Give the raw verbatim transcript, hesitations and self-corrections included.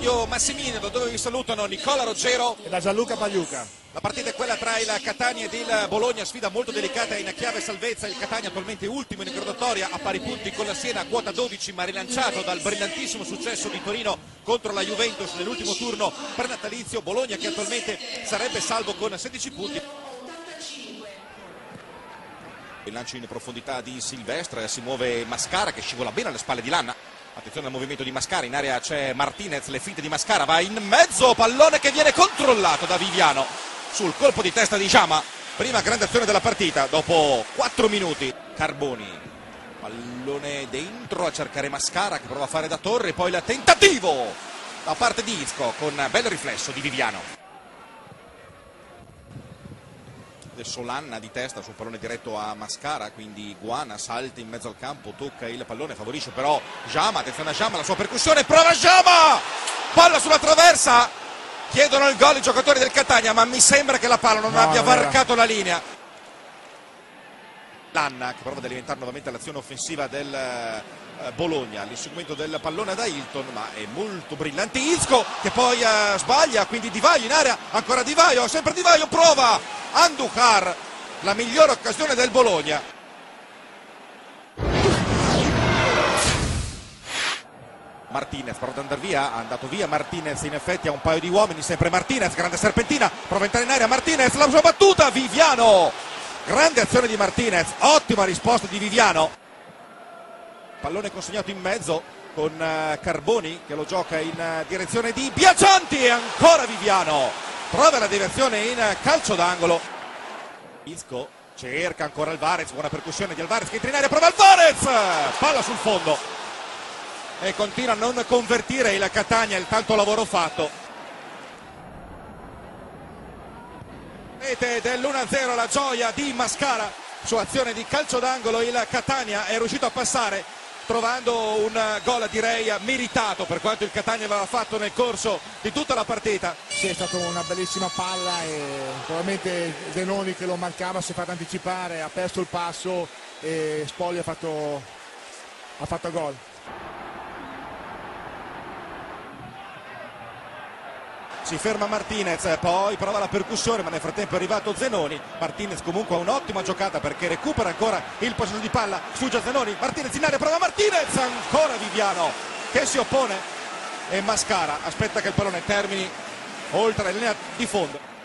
stadio Massimino, da dove vi salutano Nicola Ruggero e da Gianluca Pagliuca. La partita è quella tra il Catania ed il Bologna, sfida molto delicata in chiave salvezza. Il Catania attualmente ultimo in graduatoria a pari punti con la Siena a quota dodici, ma rilanciato dal brillantissimo successo di Torino contro la Juventus nell'ultimo turno prenatalizio. Bologna che attualmente sarebbe salvo con sedici punti. Il lancio in profondità di Silvestre, si muove Mascara che scivola bene alle spalle di Lanna. Attenzione al movimento di Mascara, in area c'è Martinez, le finte di Mascara, va in mezzo, pallone che viene controllato da Viviano sul colpo di testa di Jama. Prima grande azione della partita dopo quattro minuti. Carboni, pallone dentro a cercare Mascara che prova a fare da torre, poi il tentativo da parte di Izco con bel riflesso di Viviano. Adesso Lanna di testa sul pallone diretto a Mascara, quindi Guana salta in mezzo al campo, tocca il pallone, favorisce però Jama, attenzione a Jama, la sua percussione, prova Jama, palla sulla traversa, chiedono il gol i giocatori del Catania, ma mi sembra che la palla non no, abbia varcato la linea. Lanna che prova ad alimentare nuovamente l'azione offensiva del eh, Bologna, l'inseguimento del pallone da Hilton, ma è molto brillante Izco che poi eh, sbaglia, quindi Di Vaio in area, ancora Di Vaio, sempre Di Vaio, prova Andujar, la migliore occasione del Bologna. Martinez prova ad andare via, è andato via Martinez, in effetti ha un paio di uomini, sempre Martinez, grande serpentina, prova a entrare in area Martinez, la sua battuta, Viviano, grande azione di Martinez, ottima risposta di Viviano. Pallone consegnato in mezzo con uh, Carboni che lo gioca in uh, direzione di Biagianti e ancora Viviano. Prova la deviazione in calcio d'angolo. Isco cerca ancora Alvarez, buona percussione di Alvarez che entra in area, prova Alvarez, palla sul fondo e continua a non convertire il Catania, il tanto lavoro fatto. Rete dell'uno a zero, la gioia di Mascara su azione di calcio d'angolo. Il Catania è riuscito a passare trovando un gol direi meritato per quanto il Catania aveva fatto nel corso di tutta la partita. Sì, è stata una bellissima palla e probabilmente Zenoni che lo mancava si è fatto anticipare, ha perso il passo e Spogli ha fatto, ha fatto gol. Si ferma Martinez, poi prova la percussione, ma nel frattempo è arrivato Zenoni. Martinez comunque ha un'ottima giocata perché recupera ancora il possesso di palla, sfugge a Zenoni, Martinez in area, prova Martinez, ancora Viviano che si oppone e Mascara aspetta che il pallone termini oltre la linea di fondo.